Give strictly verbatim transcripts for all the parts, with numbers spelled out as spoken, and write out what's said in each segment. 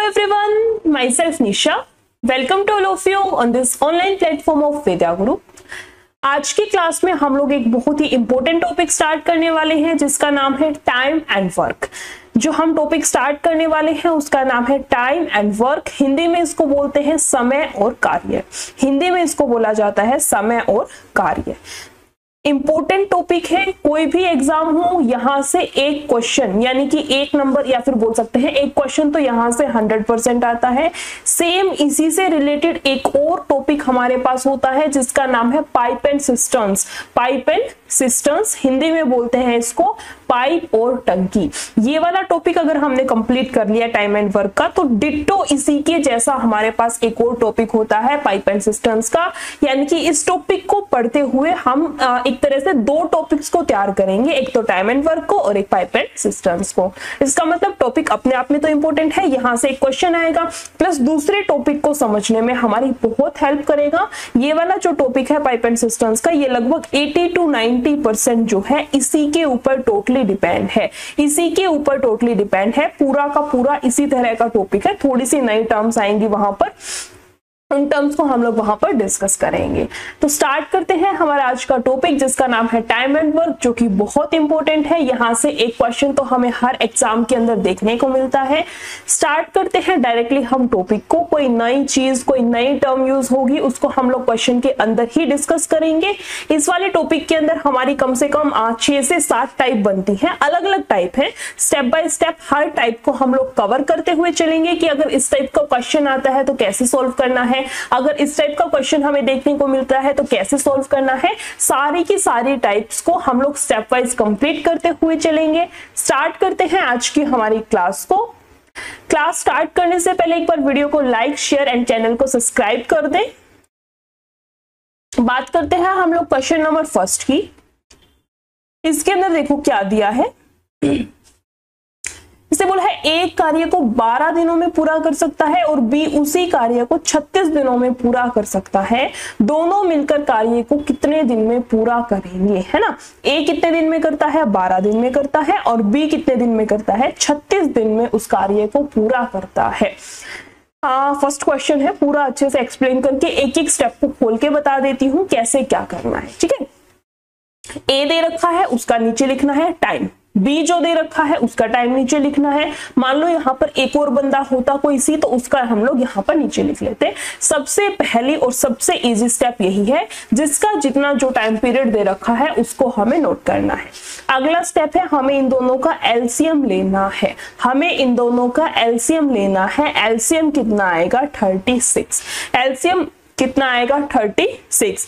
everyone, myself Nisha. Welcome to all of you on this online platform of Vidya Guru. आज की class में हम लोग एक बहुत ही इंपॉर्टेंट टॉपिक स्टार्ट करने वाले हैं जिसका नाम है टाइम एंड वर्क। जो हम टॉपिक स्टार्ट करने वाले हैं उसका नाम है टाइम एंड वर्क। हिंदी में इसको बोलते हैं समय और कार्य। हिंदी में इसको बोला जाता है समय और कार्य। इंपॉर्टेंट टॉपिक है, कोई भी एग्जाम हो यहां से एक क्वेश्चन यानी कि एक नंबर या फिर बोल सकते हैं एक क्वेश्चन तो यहां से हंड्रेड परसेंट आता है। सेम इसी से रिलेटेड एक और टॉपिक हमारे पास होता है जिसका नाम है pipe and cisterns. Pipe and cisterns Hindi में बोलते हैं इसको पाइप और टंकी। ये वाला टॉपिक अगर हमने कंप्लीट कर लिया टाइम एंड वर्क का तो डिट्टो इसी के जैसा हमारे पास एक और टॉपिक होता है पाइप एंड सिस्टम्स का। यानी कि इस टॉपिक को पढ़ते हुए हम एक तरह से दो टॉपिक्स को तैयार करेंगे, एक तो टाइम एंड वर्क को और एक पाइप एंड सिस्टम्स को। इसका मतलब टॉपिक अपने आप में तो इंपॉर्टेंट है, यहां से एक क्वेश्चन आएगा प्लस दूसरे टॉपिक को समझने में हमारी बहुत हेल्प करेगा। ये वाला जो टॉपिक है पाइप एंड सिस्टम्स का ये लगभग अस्सी टू नब्बे परसेंट जो है इसी के ऊपर टोटली डिपेंड है, इसी के ऊपर टोटली डिपेंड है। पूरा का पूरा इसी तरह का टॉपिक है। थोड़ी सी नई टर्म्स आएंगी वहां पर, उन टर्म्स को हम लोग वहां पर डिस्कस करेंगे। तो स्टार्ट करते हैं हमारा आज का टॉपिक जिसका नाम है टाइम एंड वर्क, जो कि बहुत इंपॉर्टेंट है। यहां से एक क्वेश्चन तो हमें हर एग्जाम के अंदर देखने को मिलता है। स्टार्ट करते हैं डायरेक्टली हम टॉपिक को। कोई नई चीज कोई नई टर्म यूज होगी उसको हम लोग क्वेश्चन के अंदर ही डिस्कस करेंगे। इस वाले टॉपिक के अंदर हमारी कम से कम छह से सात टाइप बनती है, अलग अलग टाइप है। स्टेप बाय स्टेप हर टाइप को हम लोग कवर करते हुए चलेंगे कि अगर इस टाइप का क्वेश्चन आता है तो कैसे सोल्व करना है, अगर इस टाइप का क्वेश्चन हमें देखने को मिलता है तो कैसे सॉल्व करना है। सारी की सारी टाइप्स को हम लोग स्टेप वाइज कंप्लीट करते हुए चलेंगे। स्टार्ट करते हैं आज की हमारी क्लास को। क्लास स्टार्ट करने से पहले एक बार वीडियो को लाइक शेयर एंड चैनल को सब्सक्राइब कर दें। बात करते हैं हम लोग क्वेश्चन नंबर फर्स्ट की। इसके अंदर देखो क्या दिया है। इसे बोला है एक कार्य को बारह दिनों में पूरा कर सकता है और बी उसी कार्य को छत्तीस दिनों में पूरा कर सकता है। दोनों मिलकर कार्य को कितने दिन में पूरा करेंगे, है ना। ए कितने दिन में करता है, बारह दिन में करता है, और बी कितने दिन में करता है, छत्तीस दिन में उस कार्य को पूरा करता है। हाँ, फर्स्ट क्वेश्चन है, पूरा अच्छे से एक्सप्लेन करके एक एक स्टेप को खोल के बता देती हूँ कैसे क्या करना है। ठीक है, ए दे रखा है उसका नीचे लिखना है टाइम, बी जो दे रखा है उसका टाइम नीचे लिखना है। मान लो यहाँ पर एक और बंदा होता कोई सी तो उसका हम लोग यहाँ पर नीचे लिख लेते। सबसे पहली और सबसे इजी स्टेप यही है, जिसका जितना जो टाइम पीरियड दे रखा है उसको हमें नोट करना है। अगला स्टेप है हमें इन दोनों का एलसीएम लेना है। हमें इन दोनों का एलसीएम लेना है। एलसीएम कितना आएगा, थर्टी सिक्स। एलसीएम कितना आएगा, थर्टी सिक्स।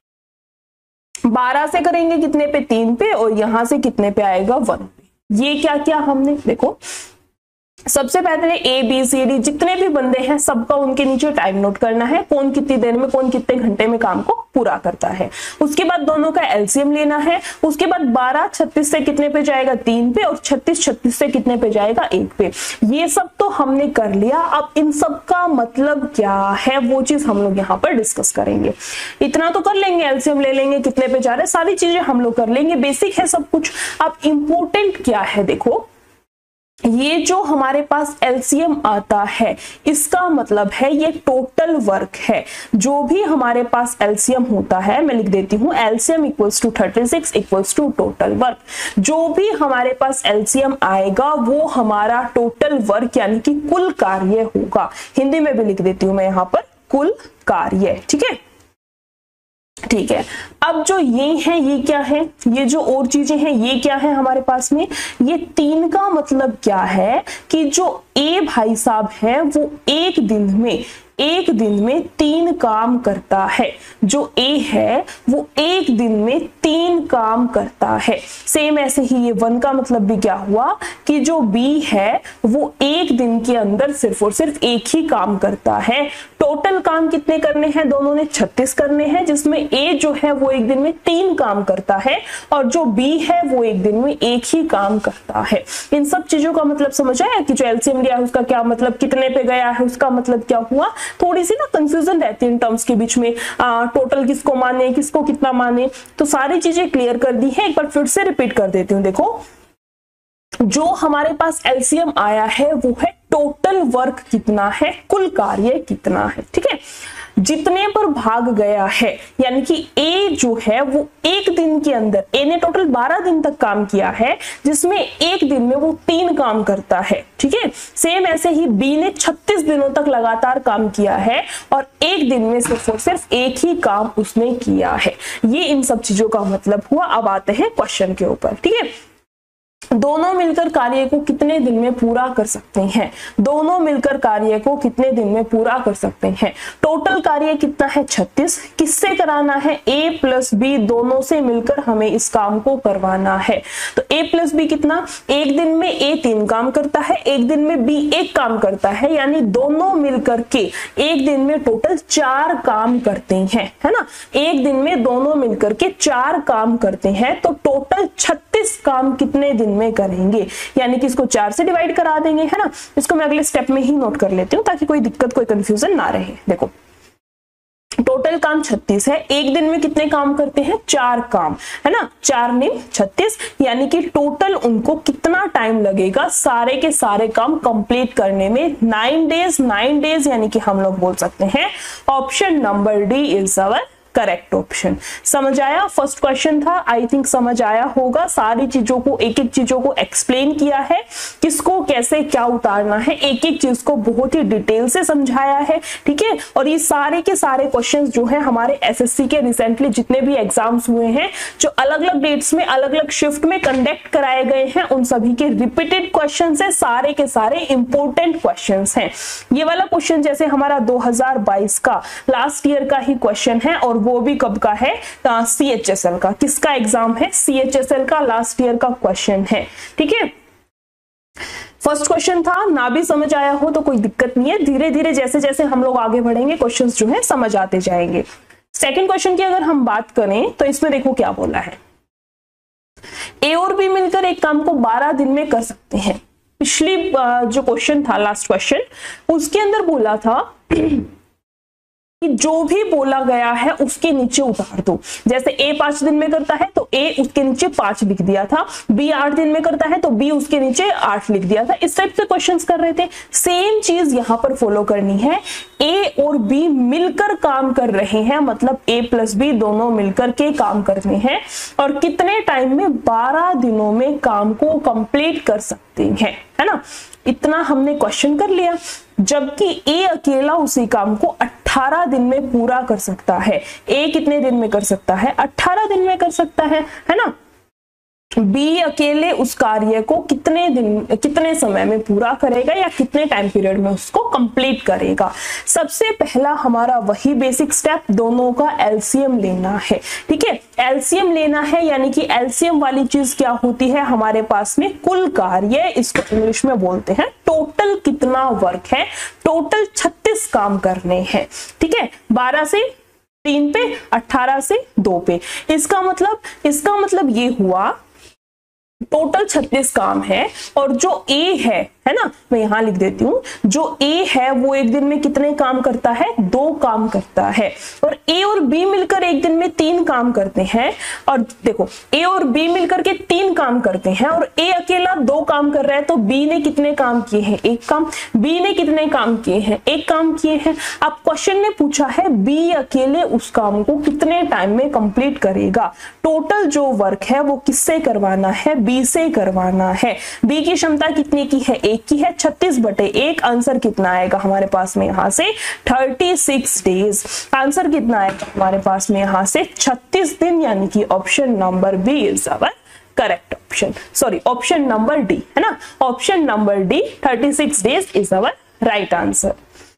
बारह से करेंगे कितने पे, तीन पे, और यहां से कितने पे आएगा, वन पे। ये क्या किया हमने, देखो सबसे पहले ए बी सी डी जितने भी बंदे हैं सबका उनके नीचे टाइम नोट करना है, कौन कितनी देर में कौन कितने घंटे में काम को पूरा करता है। उसके बाद दोनों का एलसीएम लेना है। उसके बाद बारह छत्तीस से कितने पे जाएगा, तीन पे, और छत्तीस छत्तीस से कितने पे जाएगा, एक पे। ये सब तो हमने कर लिया। अब इन सब का मतलब क्या है वो चीज हम लोग यहाँ पर डिस्कस करेंगे। इतना तो कर लेंगे, एलसीएम ले लेंगे, कितने पे जा रहे, सारी चीजें हम लोग कर लेंगे, बेसिक है सब कुछ। अब इंपॉर्टेंट क्या है, देखो ये जो हमारे पास एलसीएम आता है इसका मतलब है ये टोटल वर्क है। जो भी हमारे पास एलसीएम होता है, मैं लिख देती हूँ, LCM equals to thirty six equals to total work. जो भी हमारे पास एलसीएम आएगा वो हमारा टोटल वर्क यानी कि कुल कार्य होगा। हिंदी में भी लिख देती हूँ मैं यहाँ पर, कुल कार्य। ठीक है, ठीक है। अब जो ये है ये क्या है, ये जो और चीजें हैं ये क्या है हमारे पास में, ये तीन का मतलब क्या है कि जो ए भाई साहब है वो एक दिन में एक दिन में तीन काम करता है। जो ए है वो एक दिन में तीन काम करता है। सेम ऐसे ही ये वन का मतलब भी क्या हुआ कि जो बी है वो एक दिन के अंदर सिर्फ और सिर्फ एक ही काम करता है। टोटल काम कितने करने हैं, दोनों ने छत्तीस करने हैं, जिसमें ए जो है वो एक दिन में तीन काम करता है और जो बी है वो एक दिन में एक ही काम करता है। इन सब चीजों का मतलब समझ आया कि जो एलसीएम लिया है उसका क्या मतलब, कितने पे गया है उसका मतलब क्या हुआ। थोड़ी सी ना कंफ्यूजन रहती है इन टर्म्स के बीच में, आ, टोटल किसको माने, किसको कितना माने, तो सारी चीजें क्लियर कर दी है। एक बार फिर से रिपीट कर देती हूँ। देखो जो हमारे पास एलसीएम आया है वो है टोटल वर्क कितना है, कुल कार्य कितना है। ठीक है, जितने पर भाग गया है, यानी कि ए जो है वो एक दिन के अंदर, ए ने टोटल बारह दिन तक काम किया है, जिसमें एक दिन में वो तीन काम करता है। ठीक है, सेम ऐसे ही बी ने छत्तीस दिनों तक लगातार काम किया है और एक दिन में सिर्फ और सिर्फ एक ही काम उसने किया है। ये इन सब चीजों का मतलब हुआ। अब आते हैं क्वेश्चन के ऊपर। ठीक है, दोनों मिलकर कार्य को कितने दिन में पूरा कर सकते हैं, दोनों मिलकर कार्य को कितने दिन में पूरा कर सकते हैं। टोटल कार्य कितना है, छत्तीस। किससे कराना है, ए प्लस बी दोनों से मिलकर हमें इस काम को करवाना है। तो ए प्लस बी कितना, एक दिन में ए तीन काम करता है, एक दिन में बी एक काम करता है, यानी दोनों मिलकर के एक दिन में टोटल चार काम करते हैं, है ना। एक दिन में दोनों मिलकर के चार काम करते हैं, तो टोटल छत्तीस काम कितने दिन में करेंगे, यानी कि इसको चार से डिवाइड करा देंगे, है ना। इसको मैं अगले स्टेप में ही नोट कर लेती हूं ताकि कोई दिक्कत, कोई कंफ्यूजन ना रहे। देखो, टोटल काम छत्तीस है, एक दिन में कितने काम करते हैं, चार काम, है ना। चार निम छत्तीस, यानी कि टोटल उनको कितना टाइम लगेगा सारे के सारे काम कंप्लीट करने में, नाइन डेज। नाइन डेज यानी कि हम लोग बोल सकते हैं option number D is our correct option. समझ आया, फर्स्ट क्वेश्चन था, आई थिंक समझ आया होगा। सारी चीजों को, एक एक चीजों को एक्सप्लेन किया है, किसको कैसे क्या उतारना है, एक एक चीज को बहुत ही डिटेल से समझाया है। ठीक है, और ये सारे के सारे क्वेश्चंस जो हैं हमारे एसएससी के रिसेंटली जितने भी एग्जाम्स हुए हैं, जो अलग अलग डेट्स में अलग अलग शिफ्ट में कंडक्ट कराए गए हैं, उन सभी के रिपीटेड क्वेश्चन है, सारे के सारे इंपॉर्टेंट क्वेश्चन हैं। ये वाला क्वेश्चन जैसे हमारा दो हजार बाईस का लास्ट ईयर का ही क्वेश्चन है, और वो भी कब का है, सी एच एस एल का। किसका एग्जाम है, सी एच एस एल का लास्ट ईयर का क्वेश्चन है। ठीक है, फर्स्ट क्वेश्चन था, ना भी समझ आया हो तो कोई दिक्कत नहीं है, धीरे धीरे जैसे जैसे हम लोग आगे बढ़ेंगे क्वेश्चंस जो है समझ आते जाएंगे। सेकंड क्वेश्चन की अगर हम बात करें तो इसमें देखो क्या बोला है, ए और बी मिलकर एक काम को बारह दिन में कर सकते हैं। पिछली जो क्वेश्चन था, लास्ट क्वेश्चन, उसके अंदर बोला था कि जो भी बोला गया है उसके नीचे उतार दो। जैसे ए पांच दिन में करता है तो ए उसके नीचे पांच लिख दिया था, बी आठ दिन में करता है तो बी उसके नीचे आठ लिख दिया था। इस टाइप से क्वेश्चंस कर रहे थे। सेम चीज यहां पर फॉलो करनी है। ए और बी मिलकर काम कर रहे हैं, मतलब ए प्लस बी दोनों मिलकर के काम करने हैं, और कितने टाइम में, बारह दिनों में काम को कंप्लीट कर सकते हैं, है ना। इतना हमने क्वेश्चन कर लिया, जबकि ए अकेला उसी काम को अठारह दिन में पूरा कर सकता है। ए कितने दिन में कर सकता है, अठारह दिन में कर सकता है, है ना। बी अकेले उस कार्य को कितने दिन, कितने समय में पूरा करेगा, या कितने टाइम पीरियड में उसको कंप्लीट करेगा। सबसे पहला हमारा वही बेसिक स्टेप, दोनों का एलसीएम लेना है। ठीक है, एलसीएम लेना है, यानी कि एलसीएम वाली चीज क्या होती है हमारे पास में, कुल कार्य, इसको इंग्लिश में बोलते हैं टोटल कितना वर्क है। टोटल छत्तीस काम करने हैं। ठीक है, बारह से तीन पे, अठारह से दो पे। इसका मतलब इसका मतलब ये हुआ टोटल छत्तीस काम है, और जो ए है है ना, मैं यहां लिख देती हूँ, जो ए है वो एक दिन में कितने काम करता है, दो काम करता है। और ए और बी मिलकर एक दिन में तीन काम करते हैं। और देखो, ए और बी मिलकर के तीन काम करते हैं, और ए अकेला दो काम कर रहा है, तो बी ने कितने काम किए हैं, एक काम। बी ने कितने काम किए हैं, एक काम किए हैं। अब क्वेश्चन ने पूछा है बी अकेले उस काम को कितने टाइम में कंप्लीट करेगा। टोटल जो वर्क है वो किससे करवाना है, बी से करवाना है। बी की क्षमता कितने की है, एक की है, छत्तीस बटे एक। आंसर कितना आएगा हमारे पास में यहां से छत्तीस डेज। आंसर कितना आएगा हमारे पास में यहां से छत्तीस दिन, यानी कि option number B is our correct option. Sorry, option number D, है ना, ऑप्शन नंबर डी छत्तीस days is our right answer.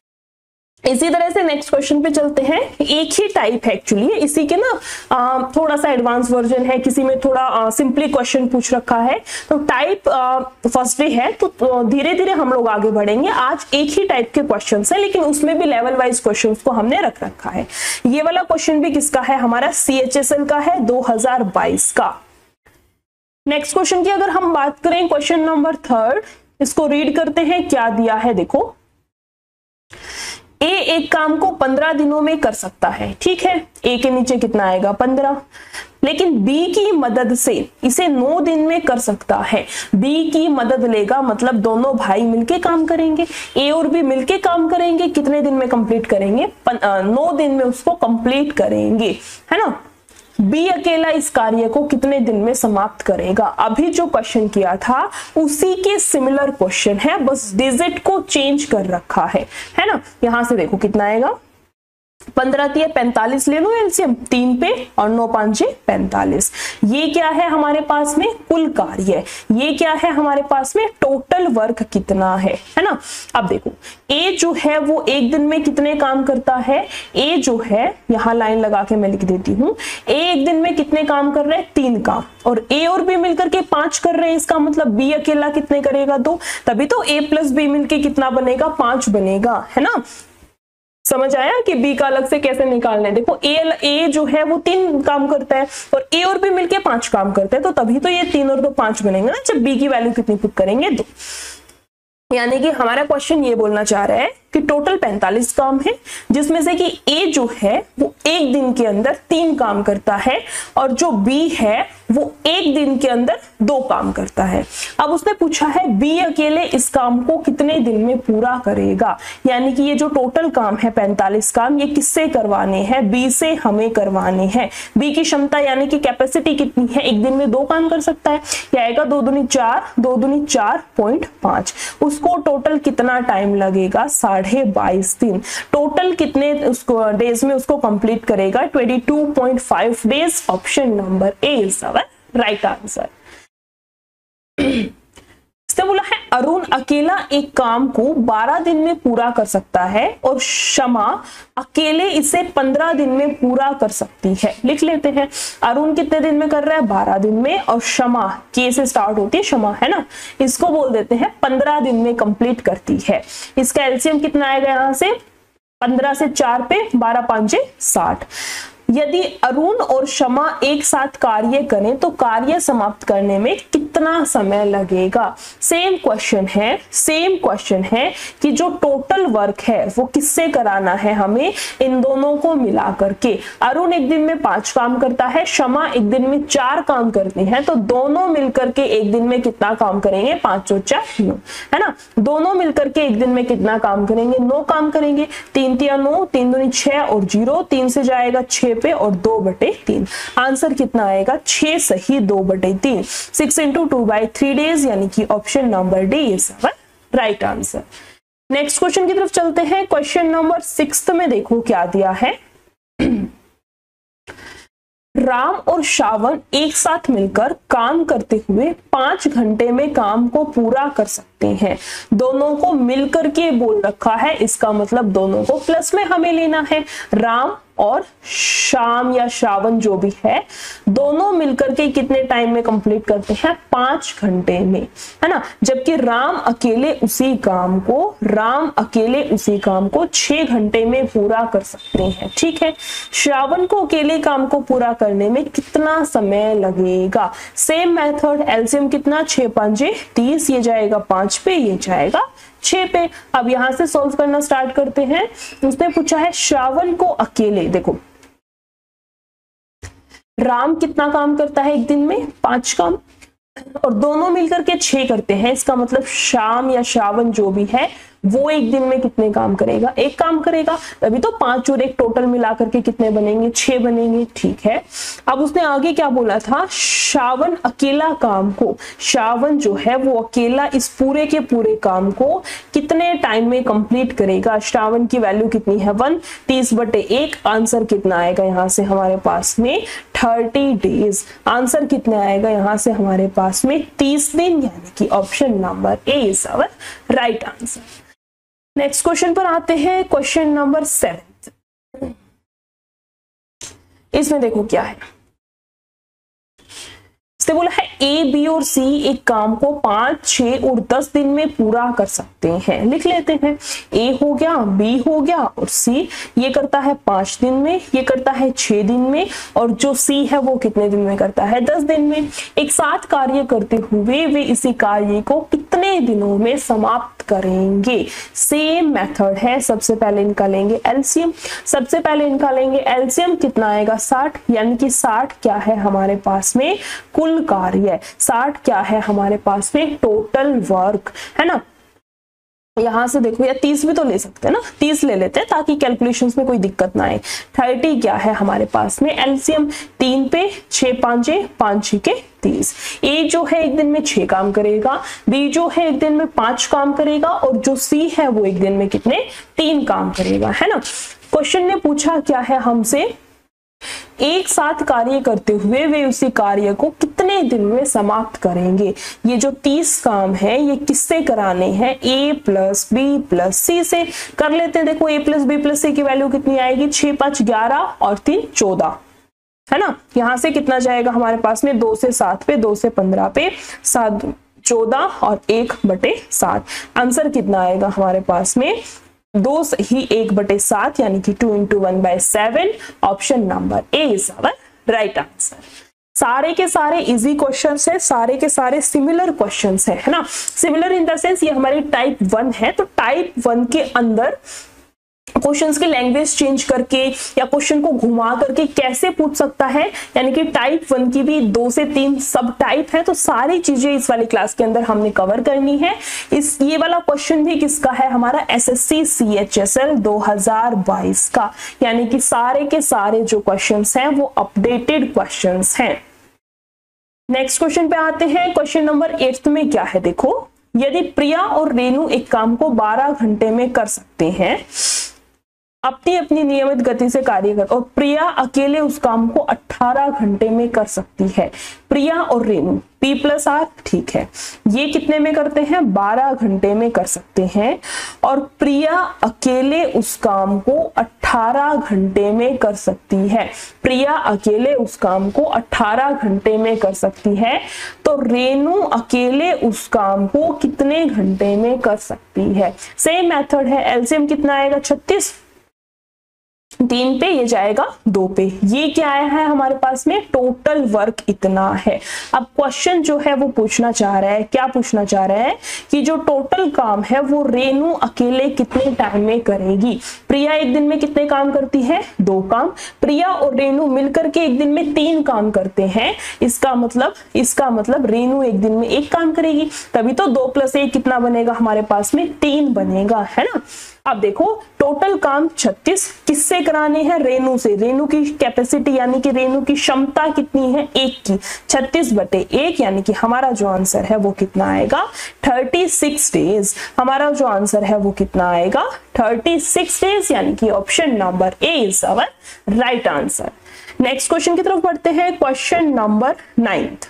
इसी तरह से नेक्स्ट क्वेश्चन पे चलते हैं। एक ही टाइप है एक्चुअली, इसी के ना आ, थोड़ा सा एडवांस वर्जन है, किसी में थोड़ा सिंपली क्वेश्चन पूछ रखा है। तो टाइप फर्स्ट डे है, तो धीरे धीरे हम लोग आगे बढ़ेंगे। आज एक ही टाइप के क्वेश्चन है, लेकिन उसमें भी लेवल वाइज क्वेश्चन को हमने रख रखा है। ये वाला क्वेश्चन भी किसका है, हमारा सी एच एस एल का है, दो हजार बाईस का। नेक्स्ट क्वेश्चन की अगर हम बात करें, क्वेश्चन नंबर थर्ड, इसको रीड करते हैं। क्या दिया है देखो, ए एक काम को पंद्रह दिनों में कर सकता है। ठीक है, ए के नीचे कितना आएगा, पंद्रह। लेकिन बी की मदद से इसे नौ दिन में कर सकता है। बी की मदद लेगा मतलब दोनों भाई मिलके काम करेंगे, ए और बी मिलके काम करेंगे, कितने दिन में कंप्लीट करेंगे? नौ दिन में उसको कंप्लीट करेंगे, है ना। बी अकेला इस कार्य को कितने दिन में समाप्त करेगा? अभी जो क्वेश्चन किया था उसी के सिमिलर क्वेश्चन है, बस डिजिट को चेंज कर रखा है, है ना। यहां से देखो कितना आएगा, पंद्रह तिया पैंतालीस ले लो एलसीएम, तीन पे और नौ पांचे पैंतालीस। ये क्या है हमारे पास में? कुल कार्य। ये क्या है हमारे पास में? टोटल वर्क कितना है, है ना। अब देखो ए जो है वो एक दिन में कितने काम करता है? ए जो है, यहां लाइन लगा के मैं लिख देती हूं, ए एक दिन में कितने काम कर रहे हैं? तीन काम। और ए और बी मिलकर के पांच कर रहे हैं, इसका मतलब बी अकेला कितने करेगा? दो। तभी तो ए प्लस बी मिलके कितना बनेगा? पांच बनेगा, है ना। समझ आया कि बी का अलग से कैसे निकालना है? देखो ए ए जो है वो तीन काम करता है और ए और बी मिलके पांच काम करते हैं, तो तभी तो ये तीन और दो पांच बनेंगे ना, जब बी की वैल्यू कितनी पुट करेंगे? दो। यानी कि हमारा क्वेश्चन ये बोलना चाह रहा है कि टोटल पैंतालीस काम है, जिसमें से कि ए जो है वो एक दिन के अंदर तीन काम करता है और जो बी है वो एक दिन के अंदर दो काम करता है। अब उसने पूछा है बी अकेले इस काम को कितने दिन में पूरा करेगा, यानी कि ये जो टोटल काम है पैंतालीस काम, ये किससे करवाने हैं? बी से हमें करवाने हैं। बी की क्षमता यानी कि कैपेसिटी कितनी है? एक दिन में दो काम कर सकता है, क्या आएगा? दो दूनी चार, दो दूनी चार पॉइंट पांच। उसको टोटल कितना टाइम लगेगा? साढ़े बाईस दिन। टोटल कितने उसको डेज में उसको कंप्लीट करेगा? बाईस पॉइंट पाँच days. Option number A is our right answer. इसने बोला है अरुण अकेला एक काम को बारह दिन में पूरा कर सकता है और क्षमा अकेले इसे पंद्रह दिन में पूरा कर सकती है। लिख लेते हैं, अरुण कितने दिन में कर रहा है? बारह दिन में, और क्षमा के से स्टार्ट होती है, क्षमा है ना, इसको बोल देते हैं पंद्रह दिन में कंप्लीट करती है। इसका एलसीएम कितना आएगा? यहां से पंद्रह से चार पे बारह पांचे साठ। यदि अरुण और क्षमा एक साथ कार्य करें तो कार्य समाप्त करने में कितना समय लगेगा? सेम क्वेश्चन है, सेम क्वेश्चन है कि जो टोटल वर्क है वो किससे कराना है? हमें इन दोनों को मिला करके। अरुण एक दिन में पांच काम करता है, क्षमा एक दिन में चार काम करती है, तो दोनों मिलकर के एक दिन में कितना काम करेंगे? पांच और चार नौ, है ना। दोनों मिलकर के एक दिन में कितना काम करेंगे? नौ काम करेंगे। तीन तिया नौ, तीन दूनी छह और जीरो, तीन से जाएगा छह पे और दो बटे तीन। आंसर कितना आएगा? छह सही दो बटे तीन। Six into two by three days, यानी कि option number D is our right answer. Next question की तरफ चलते हैं। क्वेश्चन नंबर सिक्स में देखो क्या दिया है। राम और श्रावण एक साथ मिलकर काम करते हुए पांच घंटे में काम को पूरा कर सकते हैं। दोनों को मिलकर के बोल रखा है, इसका मतलब दोनों को प्लस में हमें लेना है। राम और शाम या श्रावण जो भी है, दोनों मिलकर के कितने टाइम में कंप्लीट करते हैं? पांच घंटे में, है ना। जबकि राम अकेले उसी काम को राम अकेले उसी काम को छह घंटे में पूरा कर सकते हैं, ठीक है। श्रावण को अकेले काम को पूरा करने में कितना समय लगेगा? सेम मेथड, एलसीएम कितना? छह पांचे तीस, ये जाएगा पांच पे, ये जाएगा छह पे। अब यहां से सॉल्व करना स्टार्ट करते हैं। उसने पूछा है श्रावण को अकेले, देखो राम कितना काम करता है एक दिन में? पांच काम, और दोनों मिलकर के छह करते हैं, इसका मतलब शाम या श्रावण जो भी है वो एक दिन में कितने काम करेगा? एक काम करेगा। तभी तो पांच और एक टोटल मिला करके कितने बनेंगे? छह बनेंगे, ठीक है। अब उसने आगे क्या बोला था? श्रावण अकेला काम को, श्रावण जो है वो अकेला इस पूरे के पूरे काम को कितने टाइम में कंप्लीट करेगा? श्रावण की वैल्यू कितनी है? वन, तीस बटे एक। आंसर कितना आएगा यहां से हमारे पास में? Thirty days. आंसर कितना आएगा यहां से हमारे पास में? तीस दिन, यानी कि option number A is our right answer. Next question पर आते हैं। क्वेश्चन नंबर सेवन, इसमें देखो क्या है। इसने बोला है ए, बी और सी एक काम को पांच, छह और दस दिन में पूरा कर सकते हैं। लिख लेते हैं, ए हो गया, बी हो गया और सी। ये करता है पांच दिन में, ये करता है छह दिन में, और जो सी है वो कितने दिन में करता है? दस दिन में। एक साथ कार्य करते हुए वे इसी कार्य को कितने दिनों में समाप्त करेंगे। सेम मेथड है, सबसे पहले निकालेंगे एलसीएम। सबसे पहले निकालेंगे एलसीएम, कितना आएगा साठ, यानी कि साठ क्या है हमारे पास में कुल कार्य, साठ क्या है हमारे पास में टोटल वर्क, है ना। यहां से देखो, या तीस भी तो ले सकते हैं ना, तीस ले लेते हैं ताकि कैलकुलेशंस में कोई दिक्कत ना आए। थर्टी क्या है हमारे पास में एलसीएम, तीन पे छह पांचे पांच छह के तीस। ए जो है एक दिन में छह काम करेगा, बी जो है एक दिन में पांच काम करेगा, और जो सी है वो एक दिन में कितने, तीन काम करेगा, है ना। क्वेश्चन ने पूछा क्या है हमसे, एक साथ कार्य करते हुए वे उसी कार्य को कितने दिन में समाप्त करेंगे। ये जो तीस काम है ये किससे कराने हैं, A plus B plus C से कर लेते हैं। देखो A plus B plus C की वैल्यू कितनी आएगी, छह पांच ग्यारह और तीन चौदह, है ना। यहां से कितना जाएगा हमारे पास में, दो से सात पे, दो से पंद्रह पे, सात चौदह और एक बटे सात। आंसर कितना आएगा हमारे पास में, दो ही एक बटे सात, यानी कि two into one by seven. Option number A is our right answer. सारे के सारे इजी क्वेश्चंस है, सारे के सारे सिमिलर क्वेश्चंस है, है ना। सिमिलर इन द सेंस ये हमारी टाइप वन है, तो टाइप वन के अंदर क्वेश्चंस की लैंग्वेज चेंज करके या क्वेश्चन को घुमा करके कैसे पूछ सकता है, यानी कि टाइप वन की भी दो से तीन सब टाइप है, तो सारी चीजें इस वाली क्लास के अंदर हमने कवर करनी है। इस ये वाला क्वेश्चन भी किसका है, हमारा एसएससी सीएचएसएल दो हज़ार बाईस का, यानी कि सारे के सारे जो क्वेश्चंस हैं वो अपडेटेड क्वेश्चंस हैं। नेक्स्ट क्वेश्चन पे आते हैं। क्वेश्चन नंबर एट में क्या है, देखो, यदि प्रिया और रेनू एक काम को बारह घंटे में कर सकते हैं, अपनी अपनी नियमित गति से कार्य कर, और प्रिया अकेले उस काम को अठारह घंटे में कर सकती है। प्रिया और रेनू, पी प्लस आर, ठीक है, ये कितने में करते हैं, बारह घंटे में कर सकते हैं, और प्रिया अकेले उस काम को अठारह घंटे में कर सकती है। प्रिया अकेले उस काम को अठारह घंटे में कर सकती है, तो रेनू अकेले उस काम को कितने घंटे में कर सकती है। सेम मेथड है, एलसीएम कितना आएगा, छत्तीस, तीन पे ये जाएगा दो पे, ये क्या आया है हमारे पास में, टोटल वर्क इतना है। अब क्वेश्चन जो है वो पूछना चाह रहा है, क्या पूछना चाह रहा है कि जो टोटल काम है वो रेनू अकेले कितने टाइम में करेगी। प्रिया एक दिन में कितने काम करती है, दो काम, प्रिया और रेनू मिलकर के एक दिन में तीन काम करते हैं, इसका मतलब इसका मतलब रेनू एक दिन में एक काम करेगी, तभी तो दो प्लस एक कितना बनेगा हमारे पास में, तीन बनेगा, है ना। अब देखो टोटल काम छत्तीस किससे कराने हैं, रेनू से। रेनू की कैपेसिटी यानी कि रेनू की क्षमता कितनी है, एक की, छत्तीस बटे एक, यानी कि हमारा जो आंसर है वो कितना आएगा, छत्तीस डेज। हमारा जो आंसर है वो कितना आएगा, छत्तीस डेज, यानी कि option number A is our right answer. Next question की तरफ बढ़ते हैं, क्वेश्चन नंबर नाइन्थ।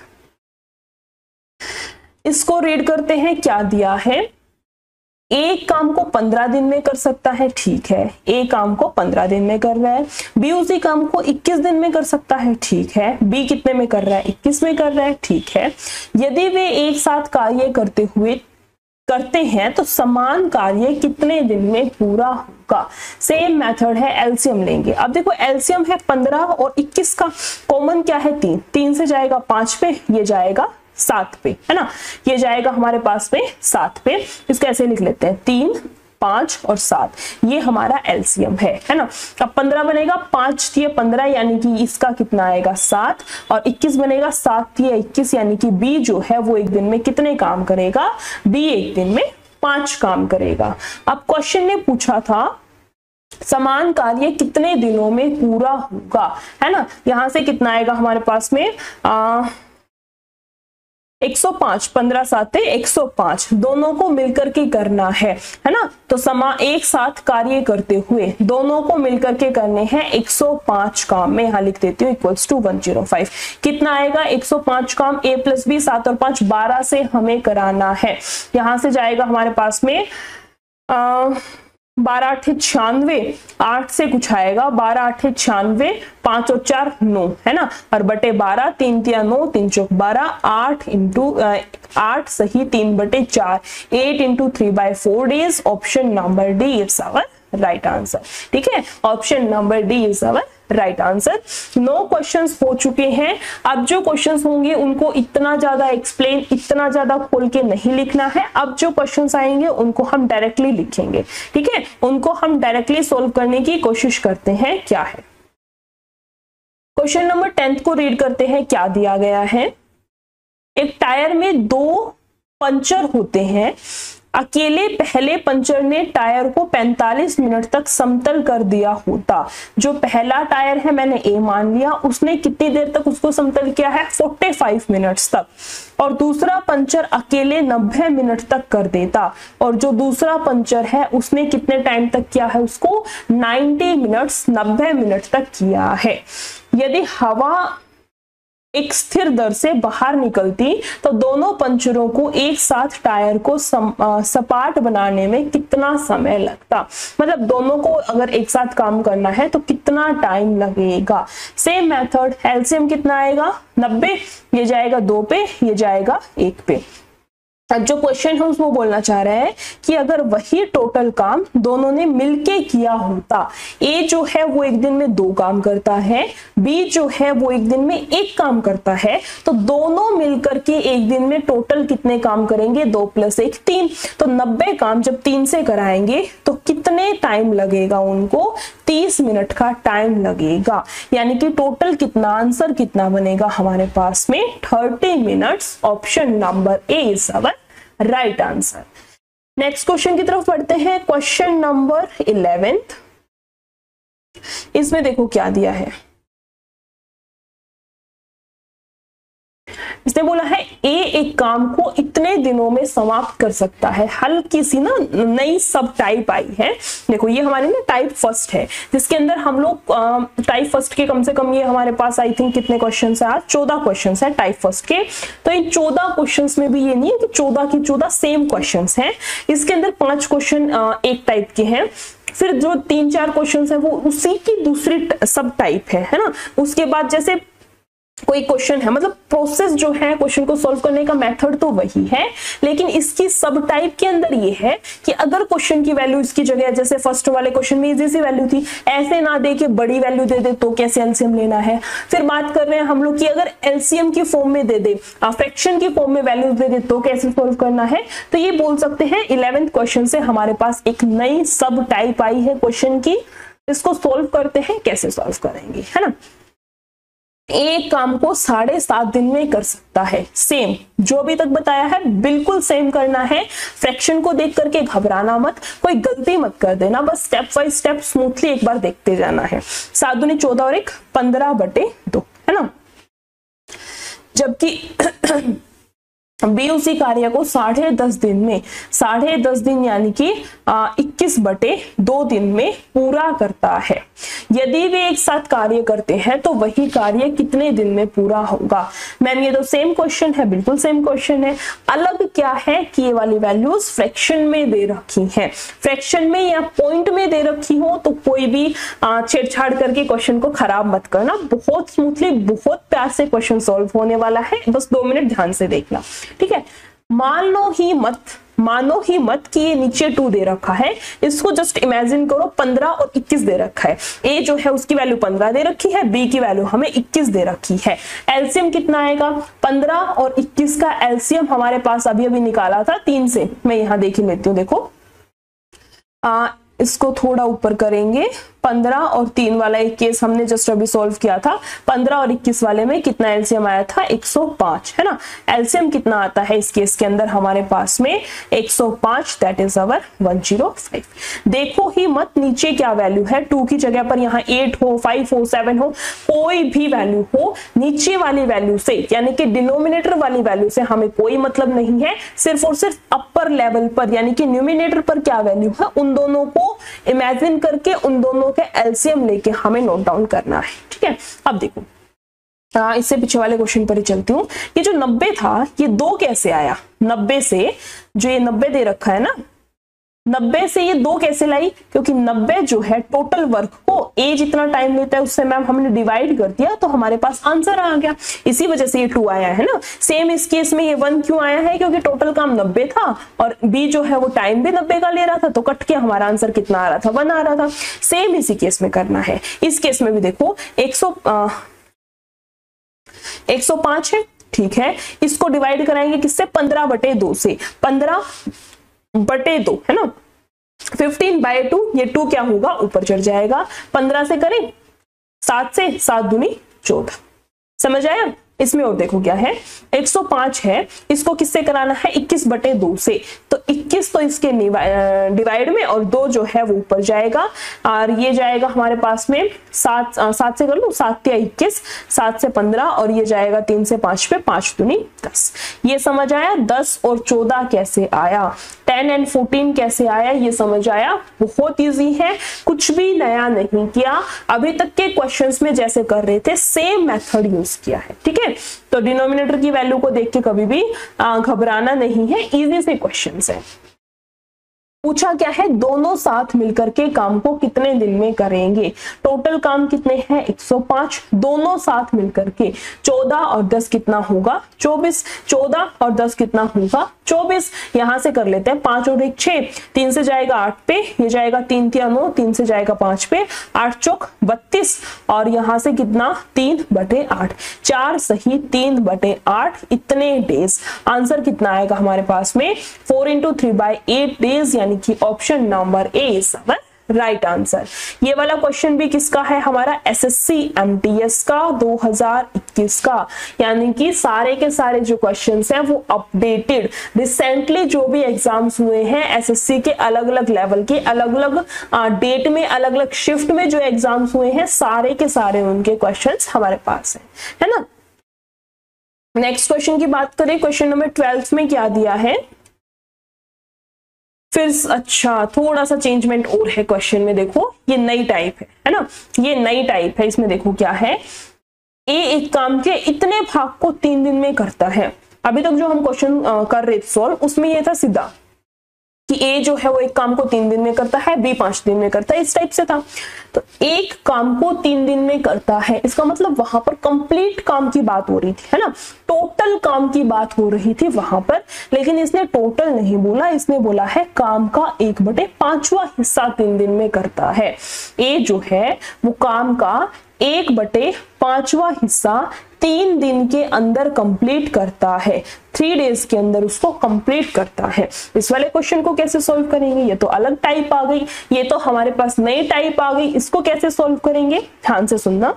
इसको रीड करते हैं, क्या दिया है, एक काम को पंद्रह दिन में कर सकता है, ठीक है, एक काम को पंद्रह दिन में कर रहा है। बी उसी काम को इक्कीस दिन में कर सकता है, ठीक है, बी कितने में कर रहा है, इक्कीस में कर रहा है, ठीक है। यदि वे एक साथ कार्य करते हुए करते हैं तो समान कार्य कितने दिन में पूरा होगा। सेम मेथड है, एलसीएम लेंगे। अब देखो एलसीएम है पंद्रह और इक्कीस का, कॉमन क्या है, तीन, तीन से जाएगा पांच पे, ये जाएगा सात पे, है ना, ये जाएगा हमारे पास में सात पे। इसको ऐसे लिख लेते हैं, तीन पांच और सात, ये हमारा एलसीएम है, है ना। अब पंद्रह बनेगा, पांच दिए पंद्रह, यानी कि इसका कितना आएगा, सात, और इक्कीस बनेगा, सात दिए इक्कीस, यानी कि बी जो है वो एक दिन में कितने काम करेगा, बी एक दिन में पांच काम करेगा। अब क्वेश्चन ने पूछा था समान कार्य कितने दिनों में पूरा होगा, है ना। यहां से कितना आएगा हमारे पास में, आ, एक सौ पांच, पंद्रह साते एक सौ पांच, दोनों को मिलकर के करना है, है ना। तो समा एक साथ कार्य करते हुए दोनों को मिलकर के करने हैं एक सौ पांच काम, मैं यहां लिख देती हूँ इक्वल्स टू एक सौ पाँच। कितना आएगा, एक सौ पांच काम, ए प्लस बी, सात और पांच बारह से हमें कराना है। यहां से जाएगा हमारे पास में आ, बारह आठे छियानवे, आठ से कुछ आएगा, बारह आठे छियानवे, पांच और चार नौ, है ना, और बटे बारह, तीन तिया नौ, तीन चौक बारह, आठ इंटू आठ सही तीन बटे चार, eight into three by four days. Option number D is our right answer, ठीक है, option number D is our right answer. नौ क्वेश्चंस हो चुके हैं। अब जो क्वेश्चंस होंगे उनको इतना ज्यादा एक्सप्लेन, इतना ज्यादा खोल के नहीं लिखना है। अब जो क्वेश्चंस आएंगे उनको हम डायरेक्टली लिखेंगे, ठीक है, उनको हम डायरेक्टली सोल्व करने की कोशिश करते हैं। क्या है क्वेश्चन नंबर टेंथ को रीड करते हैं। क्या दिया गया है, एक टायर में दो पंचर होते हैं। अकेले पहले पंचर ने टायर को पैंतालीस मिनट तक समतल कर दिया होता। जो पहला टायर है मैंने ए मान लिया, उसने कितनी देर तक उसको समतल किया है, पैंतालीस मिनट्स तक। और दूसरा पंचर अकेले नब्बे मिनट तक कर देता, और जो दूसरा पंचर है उसने कितने टाइम तक किया है, उसको नब्बे मिनट्स नब्बे मिनट तक किया है। यदि हवा एक स्थिर दर से बाहर निकलती तो दोनों पंचरों को एक साथ टायर को सम, आ, सपाट बनाने में कितना समय लगता। मतलब दोनों को अगर एक साथ काम करना है तो कितना टाइम लगेगा। सेम मेथड, एलसीएम कितना आएगा, नब्बे, ये जाएगा दो पे, ये जाएगा एक पे। जो क्वेश्चन है उसमें बोलना चाह रहे हैं कि अगर वही टोटल काम दोनों ने मिलके किया होता, ए जो है वो एक दिन में दो काम करता है, बी जो है वो एक दिन में एक काम करता है, तो दोनों मिलकर के एक दिन में टोटल कितने काम करेंगे, दो प्लस एक तीन। तो नब्बे काम जब तीन से कराएंगे तो कितने टाइम लगेगा उनको, तीस मिनट का टाइम लगेगा। यानी कि टोटल कितना, आंसर कितना बनेगा हमारे पास में thirty minutes. Option number A is our right answer. Next question की तरफ बढ़ते हैं। क्वेश्चन नंबर इलेवेंथ, इसमें देखो क्या दिया है। इसने बोला है ए एक काम को इतने दिनों में समाप्त कर सकता है। हल्की सी ना नई सब टाइप आई है। देखो ये हमारे ना टाइप फर्स्ट है, जिसके अंदर हम लोग टाइप फर्स्ट के कम से कम ये हमारे पास आई थिंक कितने क्वेश्चन है, आज चौदह क्वेश्चन है टाइप फर्स्ट के। तो इन चौदह क्वेश्चन में भी ये नहीं है कि चौदह की चौदह सेम क्वेश्चन हैं। इसके अंदर पांच क्वेश्चन एक टाइप के हैं, फिर जो तीन चार क्वेश्चन है वो उसी की दूसरी सब टाइप है, है ना। उसके बाद जैसे कोई क्वेश्चन है, मतलब प्रोसेस जो है क्वेश्चन को सॉल्व करने का मेथड तो वही है, लेकिन इसकी सब टाइप के अंदर ये है कि अगर क्वेश्चन की वैल्यू इसकी जगह, जैसे फर्स्ट वाले क्वेश्चन में इजी सी वैल्यू थी, ऐसे ना दे के बड़ी वैल्यू दे दे तो कैसे एलसीएम लेना है। फिर बात कर रहे हैं हम लोग कि अगर एलसीएम की फॉर्म में दे दे, फ्रैक्शन की फॉर्म में वैल्यूज दे दे तो कैसे सॉल्व करना है। तो ये बोल सकते हैं इलेवेंथ क्वेश्चन से हमारे पास एक नई सब टाइप आई है क्वेश्चन की। इसको सोल्व करते हैं, कैसे सॉल्व करेंगे, है ना। एक काम को साढ़े सात दिन में कर सकता है। सेम जो अभी तक बताया है बिल्कुल सेम करना है। फ्रैक्शन को देख करके घबराना मत, कोई गलती मत कर देना, बस स्टेप बाय स्टेप स्मूथली एक बार देखते जाना है। सात दूनी चौदह और एक पंद्रह बटे दो, है ना। जबकि बी उसी कार्य को साढ़े दस दिन में, साढ़े दस दिन यानी कि इक्कीस बटे दो दिन में पूरा करता है। यदि वे एक साथ कार्य करते हैं तो वही कार्य कितने दिन में पूरा होगा। मैम ये तो सेम क्वेश्चन है, बिल्कुल सेम क्वेश्चन है। अलग क्या है कि ये वाली वैल्यूज फ्रैक्शन में दे रखी हैं। फ्रैक्शन में या पॉइंट में दे रखी हो तो कोई भी छेड़छाड़ करके क्वेश्चन को खराब मत करना। बहुत स्मूथली, बहुत प्यार से क्वेश्चन सॉल्व होने वाला है, बस दो मिनट ध्यान से देखना, ठीक है। मान लो ही मत मानो ही मत कि ये नीचे टू दे रखा है, इसको जस्ट इमेजिन करो पंद्रह और इक्कीस दे रखा है। ए जो है उसकी वैल्यू पंद्रह दे रखी है, बी की वैल्यू हमें इक्कीस दे रखी है। एलसीएम कितना आएगा, पंद्रह और इक्कीस का एलसीएम हमारे पास अभी अभी निकाला था तीन से। मैं यहां देख ही लेती हूँ, देखो आ, इसको थोड़ा ऊपर करेंगे। पंद्रह और तीन वाला एक केस हमने जस्ट अभी सॉल्व किया था। पंद्रह और इक्कीस वाले में कितना एलसीएम आया था, एक सौ पाँच, है ना। एलसीएम कितना आता है इस केस के अंदर हमारे पास में एक सौ पाँच, दैट इज अवर एक सौ पाँच। देखो ही मत नीचे क्या वैल्यू है, टू की जगह पर यहाँ एट हो, फाइव हो, सेवन हो, कोई भी वैल्यू हो, नीचे वाली वैल्यू से यानी कि डिनोमिनेटर वाली वैल्यू से हमें कोई मतलब नहीं है। सिर्फ और सिर्फ अपर लेवल पर यानी कि न्यूमिनेटर पर क्या वैल्यू है उन दोनों को इमेजिन करके उन दोनों के एलसीएम लेके हमें नोट डाउन करना है, ठीक है। अब देखो आ, इससे पीछे वाले क्वेश्चन पर ही चलती हूँ। ये जो नब्बे था ये दो कैसे आया, नब्बे से जो ये नब्बे दे रखा है ना, नब्बे से ये दो कैसे लाई, क्योंकि नब्बे जो है टोटल वर्क को ए जितना टाइम लेता है उससे मैम हमने डिवाइड कर दिया तो हमारे पास आंसर आ गया, इसी वजह से ये टू आया है ना। सेम इस केस में ये वन क्यों आया है, क्योंकि टोटल काम नब्बे था और बी जो है वो टाइम भी नब्बे का ले रहा था, तो कट के हमारा आंसर कितना आ रहा था, वन आ रहा था। सेम इसी केस में करना है। इस केस में भी देखो एक सौ एक सौ पांच है, ठीक है, इसको डिवाइड कराएंगे किससे, पंद्रह बटे दो से, पंद्रह बटे दो है ना, फिफ्टीन बाय टू, ये टू क्या होगा ऊपर चढ़ जाएगा, पंद्रह से करें सात से, सात दूनी चौदह, समझ आया। इसमें और देखो क्या है, एक सौ पांच है, इसको किससे कराना है, इक्कीस बटे दो से, तो इक्कीस तो इसके डिवाइड में और दो जो है वो ऊपर जाएगा और ये जाएगा हमारे पास में सात, सात से कर लो, सात या इक्कीस, सात से पंद्रह और ये जाएगा तीन से पांच पे, पांच दूनी दस। ये समझ आया। दस और चौदह कैसे आया, टेन एंड फोर्टीन कैसे आया, ये समझ आया। बहुत इजी है, कुछ भी नया नहीं किया, अभी तक के क्वेश्चंस में जैसे कर रहे थे सेम मेथड यूज किया है, ठीक है। तो डिनोमिनेटर की वैल्यू को देख के कभी भी घबराना नहीं है, इजी से क्वेश्चंस है। पूछा क्या है, दोनों साथ मिलकर के काम को कितने दिन में करेंगे। टोटल काम कितने हैं, एक सौ पांच, दोनों साथ मिलकर के चौदह और दस कितना होगा, चौबीस, चौदह और दस कितना होगा, चौबीस। यहां से कर लेते हैं, पांच और एक छह, तीन से जाएगा आठ पे, ये जाएगा तीन तिया नौ, तीन से जाएगा पांच पे, आठ चौक बत्तीस और यहां से कितना, तीन बटे आठ, चार सही तीन बटे आठ, इतने डेज। आंसर कितना आएगा हमारे पास में, four into three by eight days, यानी कि option number A is our right answer. ये वाला क्वेश्चन भी किसका है, हमारा एसएससी एमटीएस का दो हज़ार इक्कीस का, यानी कि सारे के सारे जो क्वेश्चंस हैं वो अपडेटेड, रिसेंटली जो भी एग्जाम्स हुए हैं एसएससी के अलग अलग लेवल के, अलग अलग डेट में, अलग अलग शिफ्ट में जो एग्जाम्स हुए हैं, सारे के सारे उनके क्वेश्चंस हमारे पास हैं, है ना। नेक्स्ट क्वेश्चन की बात करें, क्वेश्चन नंबर ट्वेल्थ में क्या दिया है, फिर अच्छा थोड़ा सा चेंजमेंट और है क्वेश्चन में, देखो ये नई टाइप है, है ना, ये नई टाइप है। इसमें देखो क्या है, ए एक काम के इतने भाग को तीन दिन में करता है। अभी तक जो हम क्वेश्चन कर रहे थे सॉल्व, उसमें ये था सीधा कि ए जो है वो एक काम को तीन दिन में करता है, बी पांच दिन में करता है, इस टाइप से था। तो एक काम को तीन दिन में करता है, इसका मतलब वहां पर कंप्लीट काम की बात हो रही थी, है ना, टोटल काम की बात हो रही थी वहां पर, लेकिन इसने टोटल नहीं बोला, इसने बोला है काम का एक बटे पांचवा हिस्सा तीन दिन में करता है। ए जो है वो काम का एक बटे पांचवा हिस्सा तीन दिन के अंदर कंप्लीट करता है, थ्री डेज के अंदर उसको कंप्लीट करता है। इस वाले क्वेश्चन को कैसे सॉल्व करेंगे, ये तो अलग टाइप आ गई, ये तो हमारे पास नई टाइप आ गई, इसको कैसे सॉल्व करेंगे, ध्यान से सुनना।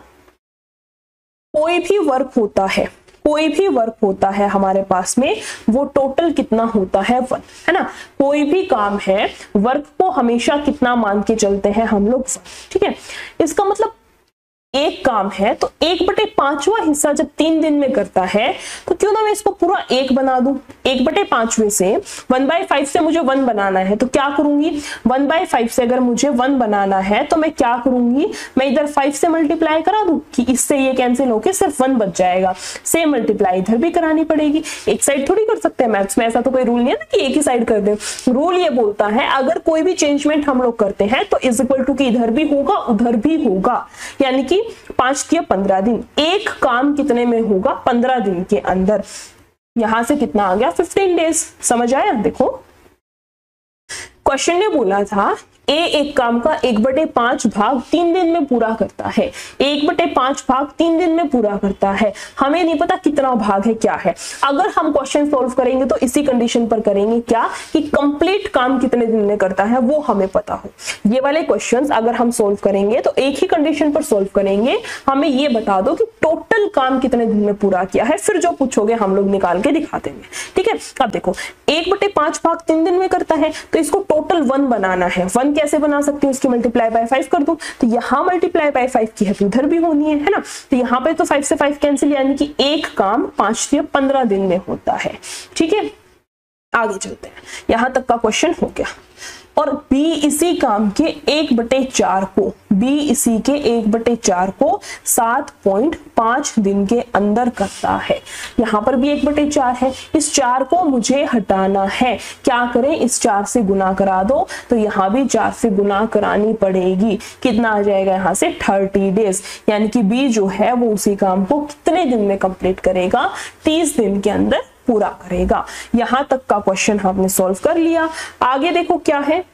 कोई भी वर्क होता है, कोई भी वर्क होता है हमारे पास में, वो टोटल कितना होता है, वन, है ना। कोई भी काम है, वर्क को हमेशा कितना मान के चलते हैं हम लोग, ठीक है। इसका मतलब एक काम है तो एक बटे पांचवा हिस्सा जब तीन दिन में करता है तो क्यों ना मैं इसको पूरा एक बना दूं। एक बटे पांचवे से वन बाई फाइव से मुझे वन बनाना है तो क्या करूंगी, वन बाई फाइव से अगर मुझे वन बनाना है तो मैं क्या करूंगी, मैं इधर फाइव से मल्टीप्लाई करा दूं कि इससे ये कैंसिल होके सिर्फ वन बच जाएगा। सेम मल्टीप्लाई इधर भी करानी पड़ेगी, एक साइड थोड़ी कर सकते हैं मैथ्स में, ऐसा तो कोई रूल नहीं है ना कि एक ही साइड कर दे। रूल ये बोलता है अगर कोई भी चेंजमेंट हम लोग करते हैं तो इज इक्वल टू कि इधर भी होगा उधर भी होगा, यानी कि पांच या पंद्रह दिन, एक काम कितने में होगा, पंद्रह दिन के अंदर। यहां से कितना आ गया, फिफ्टीन डेज। समझ आया, देखो क्वेश्चन ने बोला था ए एक काम का एक बटे पांच भाग तीन दिन में पूरा करता है, एक बटे पांच भाग तीन दिन में पूरा करता है। हमें नहीं पता कितना भाग है, क्या है। अगर हम क्वेश्चन सॉल्व करेंगे तो इसी कंडीशन पर करेंगे क्या कि कंप्लीट काम कितने दिन में करता है वो हमें पता हो। ये वाले क्वेश्चंस अगर हम सॉल्व करेंगे तो एक ही कंडीशन पर सॉल्व करेंगे, हमें ये बता दो कि टोटल काम कितने दिन में पूरा किया है, फिर जो पूछोगे हम लोग निकाल के दिखा देंगे, ठीक है। अब देखो एक बटे पांच भाग तीन दिन में करता है तो इसको टोटल वन बनाना है। वन कैसे बना सकती हूँ, इसकी मल्टीप्लाई बाय फाइव कर दूं तो यहाँ मल्टीप्लाई बाय फाइव की है तो इधर भी होनी है, है ना। तो यहाँ पे तो फाइव से फाइव कैंसिल, यानी कि एक काम पांच से पंद्रह दिन में होता है, ठीक है। आगे चलते हैं, यहां तक का क्वेश्चन हो गया। और बी इसी काम के एक बटे चार को बी इसी के एक बटे चार को सात पॉइंट पांच दिन के अंदर करता है। यहां पर भी एक बटे चार है, इस चार को मुझे हटाना है। क्या करें, इस चार से गुना करा दो, तो यहां भी चार से गुना करानी पड़ेगी। कितना आ जाएगा यहां से थर्टी डेज, यानी कि बी जो है वो उसी काम को कितने दिन में कंप्लीट करेगा, तीस दिन के अंदर पूरा करेगा। यहां तक का क्वेश्चन हमने सॉल्व कर लिया। आगे देखो क्या है,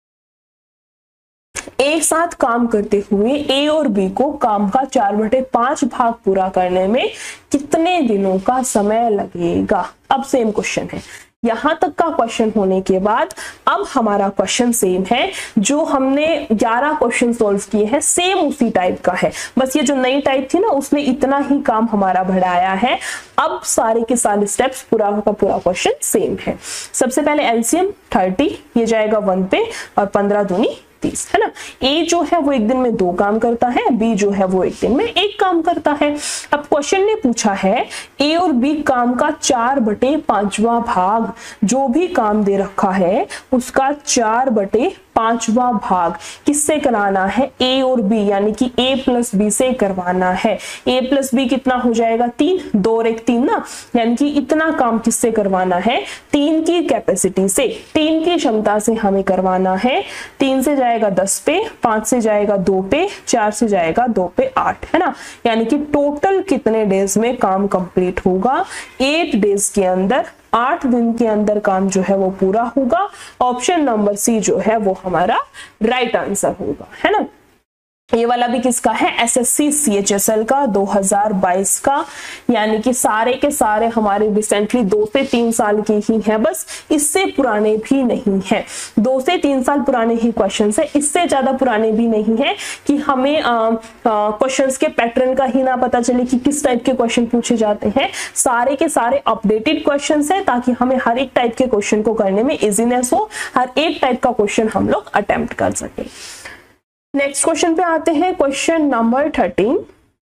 एक साथ काम करते हुए ए और बी को काम का चार बटे पांच भाग पूरा करने में कितने दिनों का समय लगेगा। अब सेम क्वेश्चन है, यहां तक का क्वेश्चन होने के बाद अब हमारा क्वेश्चन सेम है। जो हमने ग्यारह क्वेश्चन सॉल्व किए हैं सेम उसी टाइप का है, बस ये जो नई टाइप थी ना उसने इतना ही काम हमारा बढ़ाया है। अब सारे के सारे स्टेप्स पूरा का पूरा क्वेश्चन सेम है। सबसे पहले एलसीएम थर्टी, ये जाएगा वन पे और पंद्रह दूनी तीस, है ना। ए जो है वो एक दिन में दो काम करता है, बी जो है वो एक दिन में एक काम करता है। अब क्वेश्चन ने पूछा है ए और बी काम का चार बटे पांचवा भाग, जो भी काम दे रखा है उसका चार बटे पांचवा भाग किससे कराना है, ए और बी, यानी कि ए प्लस बी से करवाना है। ए प्लस बी कितना हो जाएगा, तीन, दो और एक तीन ना, यानी कि इतना काम किससे करवाना है, तीन की कैपेसिटी से, तीन की क्षमता से हमें करवाना है। तीन से जाएगा दस पे, पांच से जाएगा दो पे, चार से जाएगा दो पे आठ, है ना। यानी कि टोटल कितने डेज में काम कंप्लीट होगा, एट डेज के अंदर, आठ दिन के अंदर काम जो है वो पूरा होगा। ऑप्शन नंबर सी जो है वो हमारा राइट आंसर होगा, है ना। ये वाला भी किसका है, एसएससी सीएचएसएल का दो हज़ार बाईस का, यानी कि सारे के सारे हमारे रिसेंटली दो से तीन साल की ही हैं, बस इससे पुराने भी नहीं है। दो से तीन साल पुराने ही क्वेश्चंस है, इससे ज्यादा पुराने भी नहीं है कि हमें क्वेश्चंस के पैटर्न का ही ना पता चले कि किस टाइप के क्वेश्चन पूछे जाते हैं। सारे के सारे अपडेटेड क्वेश्चंस है ताकि हमें हर एक टाइप के क्वेश्चन को करने में इजीनेस हो, हर एक टाइप का क्वेश्चन हम लोग अटेम्प्ट कर सके। नेक्स्ट क्वेश्चन पे आते हैं, क्वेश्चन नंबर थर्टीन।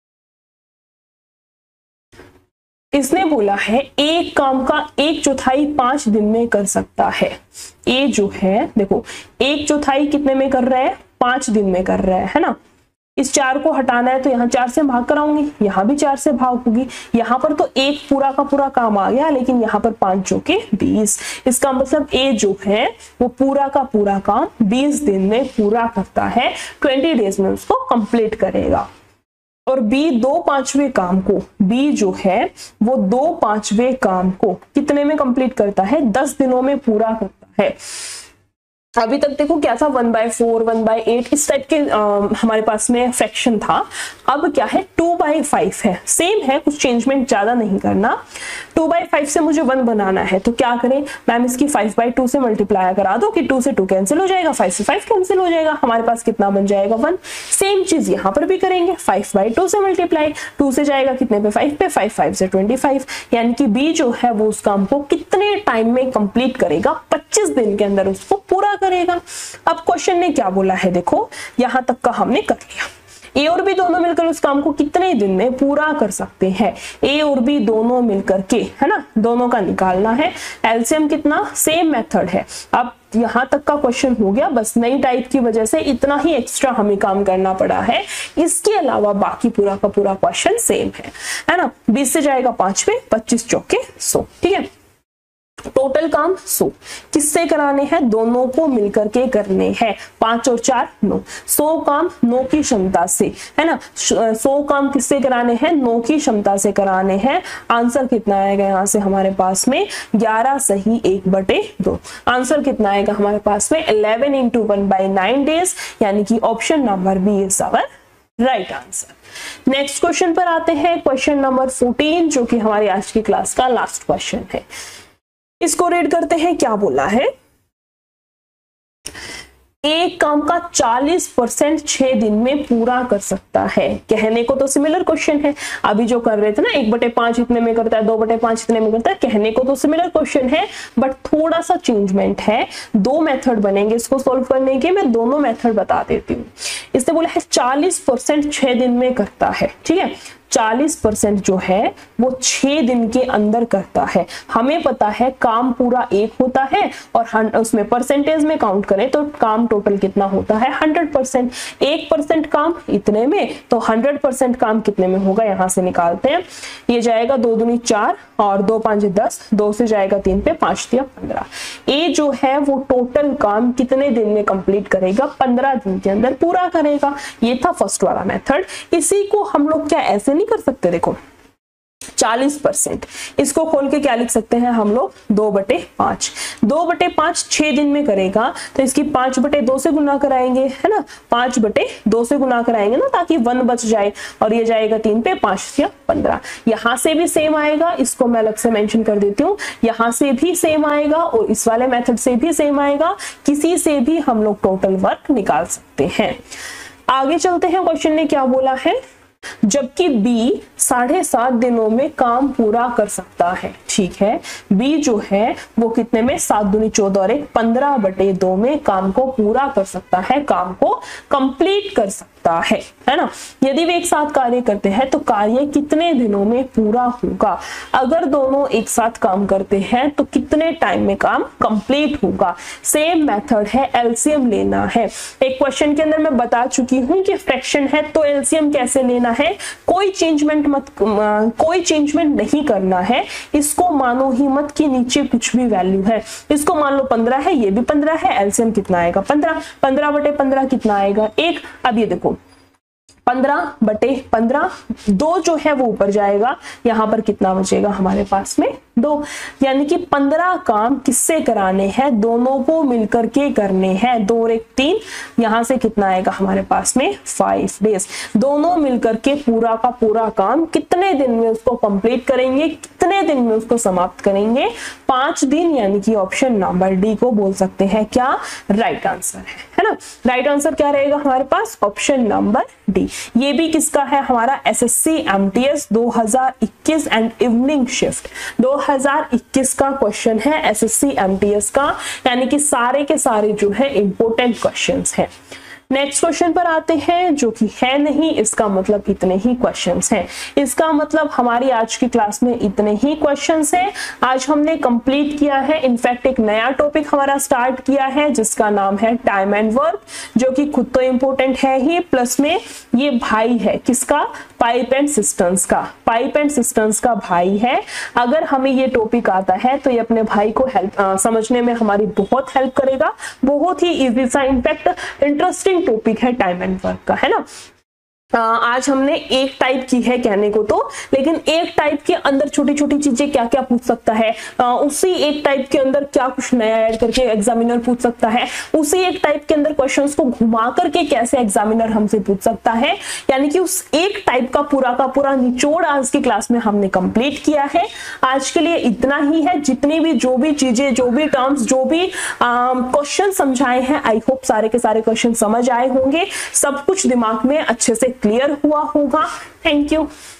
इसने बोला है एक काम का एक चौथाई पांच दिन में कर सकता है। ए जो है देखो, एक चौथाई कितने में कर रहा है, पांच दिन में कर रहा है, है ना। इस चार को हटाना है तो यहाँ चार से भाग कराऊंगी, यहाँ भी चार से भाग होगी। यहाँ पर तो एक पूरा का पूरा काम आ गया, लेकिन यहाँ पर पांच चौके बीस। इसका मतलब ए जो है वो पूरा का पूरा काम बीस दिन में पूरा करता है, ट्वेंटी डेज में उसको कंप्लीट करेगा। और बी दो पांचवे काम को, बी जो है वो दो पांचवे काम को कितने में कंप्लीट करता है, दस दिनों में पूरा करता है। अभी तक देखो क्या था, one by four, one by eight, इस टाइप के आ, हमारे पास में फ्रैक्शन था। अब क्या है, टू बाई फाइव है, सेम है, कुछ चेंजमेंट ज्यादा नहीं करना। टू बाई फाइव से मुझे वन बनाना है तो क्या करें, मैम इसकी फाइव बाई टू से मल्टीप्लाई करा दो कि टू से टू कैंसिल हो जाएगा, फाइव से फाइव कैंसिल हो जाएगा, हमारे पास कितना बन जाएगा, वन। सेम चीज यहाँ पर भी करेंगे, फाइव बाई टू से मल्टीप्लाई, टू से जाएगा कितने पे, फाइव पे, फाइव फाइव से ट्वेंटी फाइव, यानी कि बी जो है वो उस काम को कितने टाइम में कंप्लीट करेगा, पच्चीस दिन के अंदर उसको पूरा करेगा। अब क्वेश्चन ने क्या बोला है, देखो यहां तक का हमने कर लिया। ए और बी दोनों मिलकर उस काम को कितने दिन में पूरा कर सकते हैं, ए और बी दोनों मिलकर के, है ना, दोनों का निकालना है। एलसीएम कितना, सेम मेथड है। अब यहां तक का क्वेश्चन हो गया, बस नई टाइप की वजह से इतना ही एक्स्ट्रा हमें काम करना पड़ा है, इसके अलावा बाकी पूरा का पूरा क्वेश्चन सेम है, है ना। बीस से जाएगा पांच पे, पच्चीस चौके सौ, ठीक है। टोटल काम सौ किससे कराने हैं, दोनों को मिलकर के करने हैं, पांच और चार नौ, सौ काम नौ की क्षमता से, है ना। सौ काम किससे कराने हैं, नौ की क्षमता से कराने हैं। आंसर कितना आएगा यहाँ से हमारे पास में, ग्यारह सही एक बटे दो। आंसर कितना आएगा हमारे पास में, eleven into one by nine days, यानी कि option number B is our right answer. Next question पर आते हैं, क्वेश्चन नंबर फोर्टीन, जो कि हमारी आज की क्लास का लास्ट क्वेश्चन है। इसको रीड करते हैं, क्या बोला है, एक काम का चालीस परसेंट छह दिन में पूरा कर सकता है। कहने को तो सिमिलर क्वेश्चन है, अभी जो कर रहे थे ना, एक बटे पांच इतने में करता है, दो बटे पांच इतने में करता है, कहने को तो सिमिलर क्वेश्चन है, बट थोड़ा सा चेंजमेंट है। दो मेथड बनेंगे इसको सोल्व करने के, मैं दोनों मेथड बता देती हूँ। इसने बोला है चालीस परसेंट छह दिन में करता है, ठीक है। चालीस परसेंट जो है वो छह दिन के अंदर करता है। हमें पता है काम पूरा एक होता है और उसमें परसेंटेज में काउंट करें तो काम टोटल कितना होता है हंड्रेड परसेंट। एक परसेंट काम इतने में तो हंड्रेड परसेंट काम कितने में होगा, यहां से निकालते हैं। ये जाएगा दो दूनी चार और दो पांच दस, दो से जाएगा तीन पे, पांच दिया पंद्रह। ए जो है वो टोटल काम कितने दिन में कंप्लीट करेगा, पंद्रह दिन के अंदर पूरा करेगा। ये था फर्स्ट वाला मेथड। इसी को हम लोग क्या ऐसे नहीं कर सकते, देखो चालीस परसेंट, इसको खोल के क्या लिख सकते हैं हम लोग, दो बटे पांच। दो बटे पांच छह दिन में करेगा तो इसकी पांच बटे दो से गुना कराएंगे, है ना, पांच बटे दो से गुना कराएंगे ना, ताकि वन बच जाए और ये जाएगा तीन पे, पांच या पंद्रह। यहां से भी सेम आएगा, इसको मैं अलग से मेंशन कर देती हूँ। यहां से भी सेम आएगा और इस वाले मेथड से भी सेम आएगा। किसी से भी हम लोग टोटल वर्क निकाल सकते हैं। आगे चलते हैं, क्वेश्चन ने क्या बोला है, जबकि बी साढ़े सात दिनों में काम पूरा कर सकता है। ठीक है, बी जो है वो कितने में, सात दूनी चौदह और एक पंद्रह बटे दो में काम को पूरा कर सकता है, काम को कंप्लीट कर सकता है, है ना। यदि वे एक साथ कार्य करते हैं तो कार्य कितने दिनों में पूरा होगा। अगर दोनों एक साथ काम करते हैं तो कितने टाइम में काम कंप्लीट होगा। सेम मेथड है, एलसीएम लेना है। एक क्वेश्चन के अंदर मैं बता चुकी हूं कि फ्रैक्शन है तो एलसीएम कैसे लेना है। कोई चेंजमेंट मत कोई चेंजमेंट नहीं करना है। इसको मानो ही मत कि नीचे कुछ भी वैल्यू है। इसको मान लो पंद्रह है, ये भी पंद्रह है, एलसीएम कितना आएगा पंद्रह। पंद्रह बटे पंद्रह कितना आएगा एक। अब ये देखो पंद्रह बटे पंद्रह, दो जो है वो ऊपर जाएगा, यहां पर कितना बचेगा हमारे पास में दो। यानी कि पंद्रह काम किससे कराने हैं, दोनों को मिलकर के करने हैं। दो और एक तीन, यहां से कितना आएगा हमारे पास में फाइव डेज। दोनों मिलकर के पूरा का पूरा काम कितने दिन में उसको कंप्लीट करेंगे, कितने दिन में उसको समाप्त करेंगे, पांच दिन। यानी कि ऑप्शन नंबर डी को बोल सकते हैं क्या राइट आंसर है, है ना। राइट आंसर क्या रहेगा हमारे पास, ऑप्शन नंबर डी। ये भी किसका है, हमारा एसएससी एमटीएस दो हज़ार इक्कीस एंड इवनिंग शिफ्ट दो हज़ार इक्कीस का क्वेश्चन है, एसएससी एमटीएस का। यानी कि सारे के सारे जो है इंपॉर्टेंट क्वेश्चंस हैं। नेक्स्ट क्वेश्चन पर आते हैं, जो कि है नहीं, इसका मतलब इतने ही क्वेश्चंस हैं। इसका मतलब हमारी आज की क्लास में इतने ही क्वेश्चंस हैं। आज हमने कंप्लीट किया है, इनफैक्ट एक नया टॉपिक हमारा स्टार्ट किया है जिसका नाम है टाइम एंड वर्क, जो कि खुद तो इंपॉर्टेंट है ही, प्लस में ये भाई है किसका, पाइप एंड सिस्टम्स का। पाइप एंड सिस्टम्स का भाई है। अगर हमें ये टॉपिक आता है तो ये अपने भाई को हेल्प समझने में हमारी बहुत हेल्प करेगा। बहुत ही इजी सा, इनफैक्ट इंटरेस्टिंग टॉपिक है टाइम एंड वर्क का, है ना। आज हमने एक टाइप की है कहने को तो, लेकिन एक टाइप के अंदर छोटी छोटी चीजें क्या क्या पूछ सकता है, उसी एक टाइप के अंदर क्या कुछ नया ऐड करके एग्जामिनर पूछ सकता है, उसी एक टाइप के अंदर क्वेश्चंस को घुमा करके कैसे एग्जामिनर हमसे पूछ सकता है। यानी कि उस एक टाइप का पूरा का पूरा निचोड़ आज की क्लास में हमने कंप्लीट किया है। आज के लिए इतना ही है। जितनी भी जो भी चीजें, जो भी टर्म्स, जो भी क्वेश्चन समझाए हैं, आई होप सारे के सारे क्वेश्चन समझ आए होंगे, सब कुछ दिमाग में अच्छे से क्लियर हुआ होगा। Thank you.